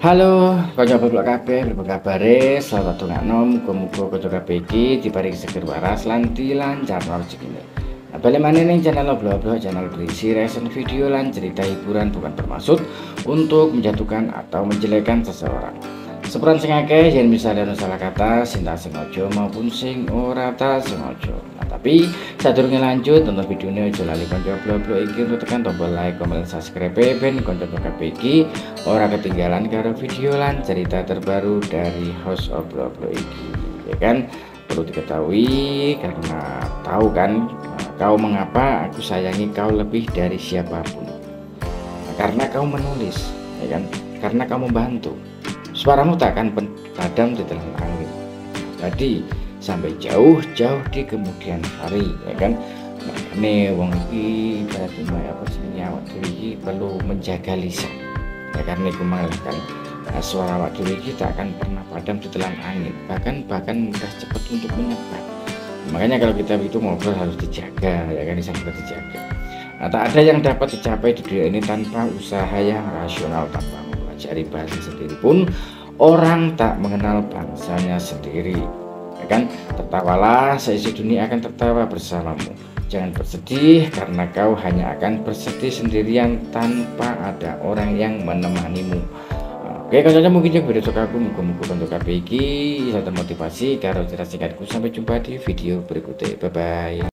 Halo, kanca bapak kabeh, berapa kabare? Selamat nom, muga-muga kanca kabeh iki diparingi seger waras lan dilancarno rezekine. Nah, balik maneh ning channel Oblo-Oblo, channel berisi reaction video lan cerita hiburan bukan bermaksud untuk menjatuhkan atau menjelekkan seseorang. Sepuran sing akeh yen misalnya ada salah kata, sing tak sengaja maupun sing ora tak sengaja. Nah, tapi sadurunge lanjut tonton videonya aja lali kanca Oblo-Oblo iki untuk tekan tombol like, comment, subscribe ben kanca kabeh iki ora ketinggalan karo video lan cerita terbaru dari host Oblo-Oblo iki. Ya kan? Perlu diketahui karena tahu kan kau mengapa aku sayangi kau lebih dari siapapun. Nah, karena kau menulis, ya kan? Karena kau membantu. Suaramu tak akan padam di dalam angin. Jadi sampai jauh-jauh di kemudian hari, ya kan? Nih wong iki berarti apa sih awak dhewe iki perlu menjaga lisan. Ya karena iku kan suara awak dhewe iki tak akan pernah padam di telan angin, bahkan mudah cepat untuk menyebar. Makanya kalau kita itu ngobrol harus dijaga, ya kan, bisa kita dijaga. Nah, tak ada yang dapat dicapai di dunia ini tanpa usaha yang rasional, tanpa mempelajari bahasa sendiri pun orang tak mengenal bangsanya sendiri, ya kan. Tertawalah, seisi dunia akan tertawa bersamamu. Jangan bersedih karena kau hanya akan bersedih sendirian tanpa ada orang yang menemanimu. Oke, kalau mungkin juga video aku muka-muka untuk KPI bisa termotivasi karo cerita singkatku. Sampai jumpa di video berikutnya. Bye bye.